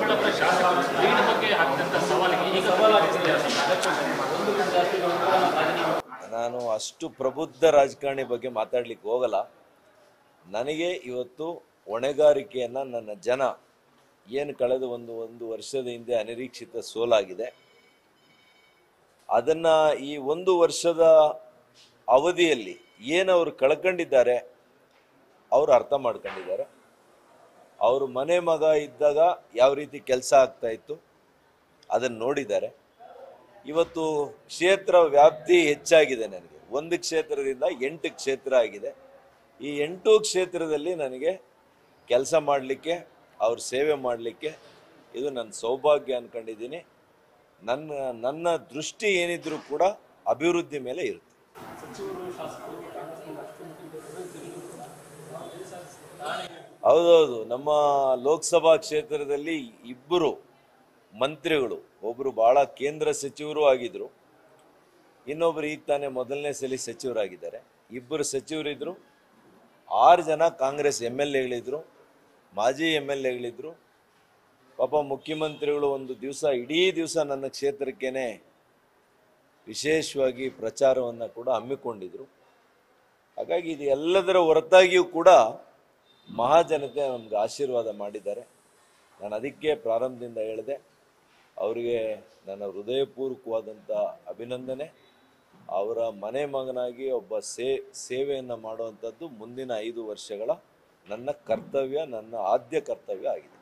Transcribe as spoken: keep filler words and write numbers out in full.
ಚಿಕ್ಕಬಳ್ಳಾಪುರ ಶಾಸಕರು ಸ್ಕ್ರೀನ್ ಬಗ್ಗೆ ಹಾಕಿದಂತ ಸವಾಲಿಗೆ ಈಗ ಸವಾಲಾಗಿದೆ. ನಾನು ಅಷ್ಟು ಪ್ರಬುದ್ಧ ರಾಜಕಾರಣಿ ಬಗ್ಗೆ ಮಾತಾಡ್ಲಿಕ್ಕೆ ಹೋಗಲ್ಲ. ನನಗೆ ಇವತ್ತು ಹೊಣೆಗಾರಿಕೆಯನ್ನು ನನ್ನ ಜನ ಏನು ಕಳೆದ ಒಂದು ಒಂದು ವರ್ಷದ ಹಿಂದೆ ಅನಿರೀಕ್ಷಿತ ಸೋಲಾಗಿದೆ, ಅದನ್ನು ಈ ಒಂದು ವರ್ಷದ ಅವಧಿಯಲ್ಲಿ ಏನು ಅವರು ಕಳ್ಕೊಂಡಿದ್ದಾರೆ ಅವರು ಅರ್ಥ ಮಾಡ್ಕೊಂಡಿದ್ದಾರೆ. ಅವರು ಮನೆ ಮಗ ಇದ್ದಾಗ ಯಾವ ರೀತಿ ಕೆಲಸ ಆಗ್ತಾ ಇತ್ತು ಅದನ್ನು ನೋಡಿದ್ದಾರೆ. ಇವತ್ತು ಕ್ಷೇತ್ರ ವ್ಯಾಪ್ತಿ ಹೆಚ್ಚಾಗಿದೆ. ನನಗೆ ಒಂದು ಕ್ಷೇತ್ರದಿಂದ ಎಂಟು ಕ್ಷೇತ್ರ ಆಗಿದೆ. ಈ ಎಂಟು ಕ್ಷೇತ್ರದಲ್ಲಿ ನನಗೆ ಕೆಲಸ ಮಾಡಲಿಕ್ಕೆ, ಅವ್ರ ಸೇವೆ ಮಾಡಲಿಕ್ಕೆ ಇದು ನನ್ನ ಸೌಭಾಗ್ಯ ಅಂದ್ಕೊಂಡಿದ್ದೀನಿ. ನನ್ನ ನನ್ನ ದೃಷ್ಟಿ ಏನಿದ್ರೂ ಕೂಡ ಅಭಿವೃದ್ಧಿ ಮೇಲೆ ಇರುತ್ತೆ. ಹೌದೌದು, ನಮ್ಮ ಲೋಕಸಭಾ ಕ್ಷೇತ್ರದಲ್ಲಿ ಇಬ್ಬರು ಮಂತ್ರಿಗಳು, ಒಬ್ಬರು ಭಾಳ ಕೇಂದ್ರ ಸಚಿವರು ಆಗಿದ್ದರು, ಇನ್ನೊಬ್ಬರು ಈಗ ತಾನೇ ಮೊದಲನೇ ಸಲ ಸಚಿವರಾಗಿದ್ದಾರೆ. ಇಬ್ಬರು ಸಚಿವರಿದ್ದರು, ಆರು ಜನ ಕಾಂಗ್ರೆಸ್ ಎಮ್ ಎಲ್ ಎಗಳಿದ್ರು, ಮಾಜಿ ಎಮ್ ಎಲ್ ಎಗಳಿದ್ರು. ಪಾಪ ಮುಖ್ಯಮಂತ್ರಿಗಳು ಒಂದು ದಿವಸ ಇಡೀ ದಿವಸ ನನ್ನ ಕ್ಷೇತ್ರಕ್ಕೇನೆ ವಿಶೇಷವಾಗಿ ಪ್ರಚಾರವನ್ನು ಕೂಡ ಹಮ್ಮಿಕೊಂಡಿದ್ರು. ಹಾಗಾಗಿ ಇದು ಎಲ್ಲದರ ಹೊರತಾಗಿಯೂ ಕೂಡ ಮಹಾಜನತೆ ನಮ್ಗೆ ಆಶೀರ್ವಾದ ಮಾಡಿದ್ದಾರೆ. ನಾನು ಅದಕ್ಕೆ ಪ್ರಾರಂಭದಿಂದ ಹೇಳಿದೆ, ಅವರಿಗೆ ನನ್ನ ಹೃದಯಪೂರ್ವಕವಾದಂಥ ಅಭಿನಂದನೆ. ಅವರ ಮನೆ ಮಗನಾಗಿ ಒಬ್ಬ ಸೇ ಸೇವೆಯನ್ನು ಮಾಡುವಂಥದ್ದು ಮುಂದಿನ ಐದು ವರ್ಷಗಳ ನನ್ನ ಕರ್ತವ್ಯ, ನನ್ನ ಆದ್ಯ ಕರ್ತವ್ಯ ಆಗಿದೆ.